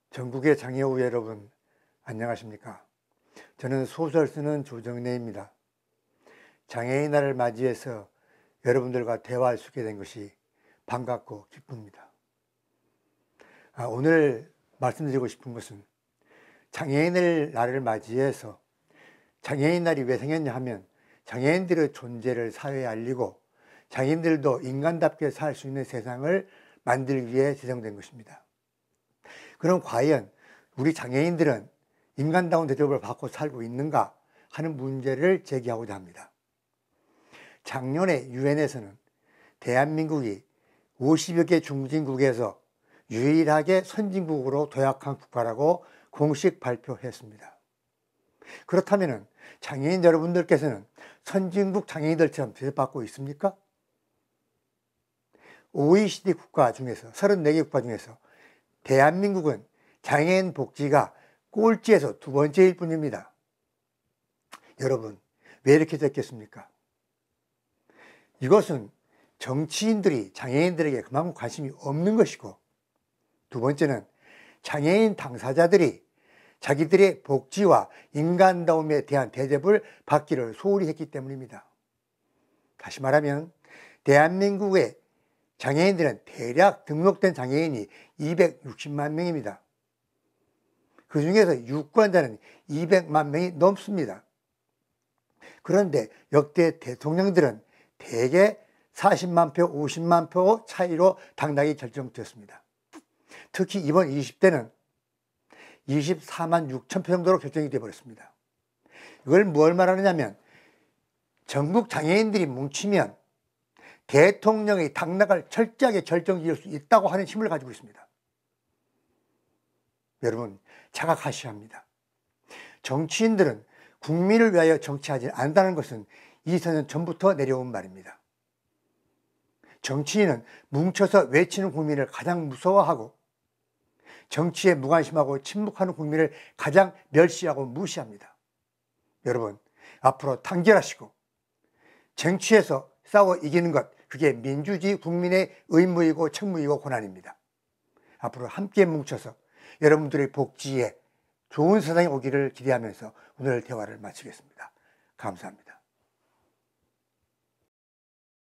전국의 장애우 여러분, 안녕하십니까? 저는 소설 쓰는 조정래입니다. 장애인 날을 맞이해서 여러분들과 대화할 수 있게 된 것이 반갑고 기쁩니다. 오늘 말씀드리고 싶은 것은 장애인의 날을 맞이해서 장애인 날이 왜 생겼냐 하면 장애인들의 존재를 사회에 알리고 장애인들도 인간답게 살 수 있는 세상을 만들기 위해 제정된 것입니다. 그럼 과연 우리 장애인들은 인간다운 대접을 받고 살고 있는가 하는 문제를 제기하고자 합니다. 작년에 유엔에서는 대한민국이 50여 개 중진국에서 유일하게 선진국으로 도약한 국가라고 공식 발표했습니다. 그렇다면 장애인 여러분들께서는 선진국 장애인들처럼 대접받고 있습니까? OECD 국가 중에서 34개 국가 중에서 대한민국은 장애인 복지가 꼴찌에서 두 번째일 뿐입니다. 여러분, 왜 이렇게 됐겠습니까? 이것은 정치인들이 장애인들에게 그만큼 관심이 없는 것이고, 두 번째는 장애인 당사자들이 자기들의 복지와 인간다움에 대한 대접을 받기를 소홀히 했기 때문입니다. 다시 말하면 대한민국의 장애인들은 대략 등록된 장애인이 260만 명입니다. 그 중에서 유권자는 200만 명이 넘습니다. 그런데 역대 대통령들은 대개 40만 표, 50만 표 차이로 당락이 결정되었습니다. 특히 이번 20대는 24만 6천 표 정도로 결정이 되어버렸습니다. 이걸 뭘 말하느냐면 전국 장애인들이 뭉치면 대통령의 당락을 철저하게 결정지을 수 있다고 하는 힘을 가지고 있습니다. 여러분, 자각하셔야 합니다. 정치인들은 국민을 위하여 정치하지 않는다는 것은 2000년 전부터 내려온 말입니다. 정치인은 뭉쳐서 외치는 국민을 가장 무서워하고 정치에 무관심하고 침묵하는 국민을 가장 멸시하고 무시합니다. 여러분, 앞으로 단결하시고 정치에서 싸워 이기는 것, 그게 민주주의 국민의 의무이고 책무이고 권한입니다. 앞으로 함께 뭉쳐서 여러분들의 복지에 좋은 세상이 오기를 기대하면서 오늘 대화를 마치겠습니다. 감사합니다.